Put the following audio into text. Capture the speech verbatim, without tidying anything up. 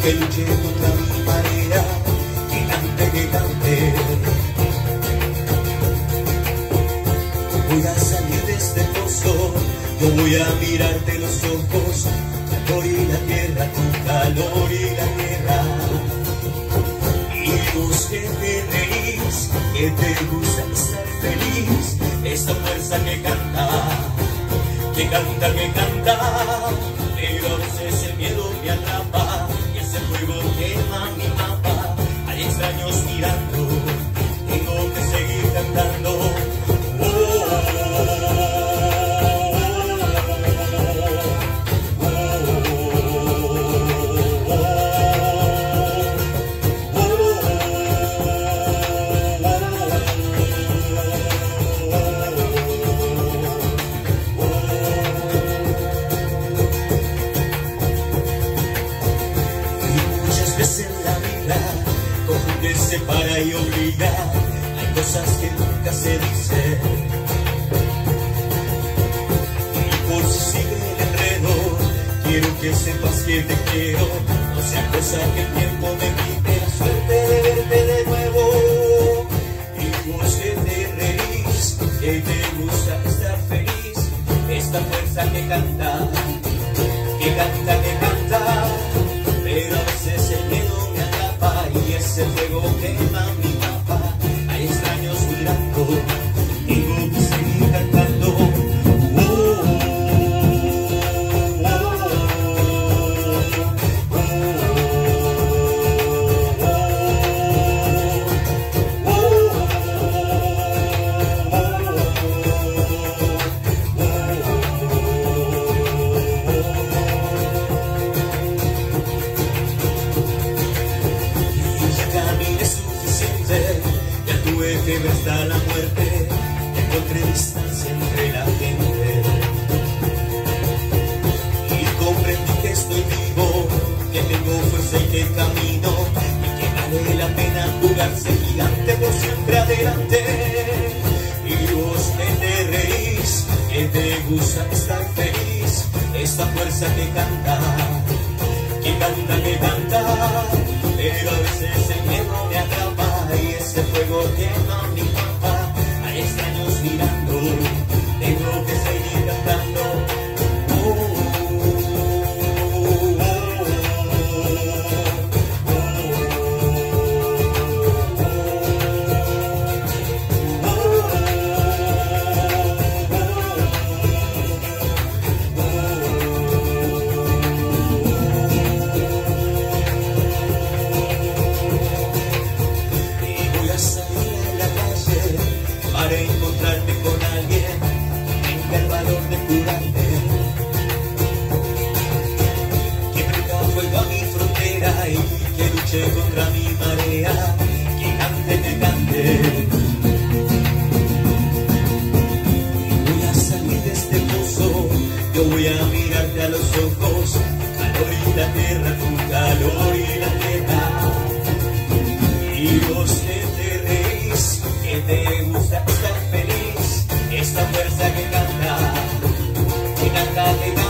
que luche contra mi marea, que cante, que cante. Voy a salir de este pozo, yo voy a mirarte los ojos, calor y la tierra, con calor y la tierra. Y vos que te reís, que te gusta estar feliz, esta fuerza que canta, que canta, que canta, pero a veces el miedo me atrapa y ese fuego quema mi mapa. Hay extraños mirando, tengo que seguir cantando. En la vida, como que separa y obliga, hay cosas que nunca se dicen. Y por si sigue el enredo, quiero que sepas que te quiero, no sea cosa que el tiempo me quite la suerte de verte de nuevo. Y vos que te reís, que te gusta estar feliz, esta fuerza que canta, que canta, que canta, pero a veces el miedo me atrapa y ese fuego quema mi mapa. Hay extraños mirando, tengo que seguir cantando. Oh, oh, oh, ya tuve que ver hasta la muerte, encontré distancia entre la gente y comprendí que estoy vivo, que tengo fuerza y que camino y que vale la pena jugarse gigante por siempre adelante. Y vos que te reís, que te gusta estar feliz, esta fuerza que canta, que canta, que canta, pero a veces el miedo me atrapa y ese fuego quema mi mapa. Hay extraños mirando, tengo que seguir cantando. Oh, oh, para encontrarme con alguien que tenga el valor de curarme, que prenda fuego a mi frontera y que luche contra mi marea, que cante, que cante. Voy a salir de este pozo, yo voy a mirarte a los ojos, calor y la tierra, con calor y la tierra. Y vos que te reís, que te gusta estar feliz, esta fuerza que canta, que canta, que canta.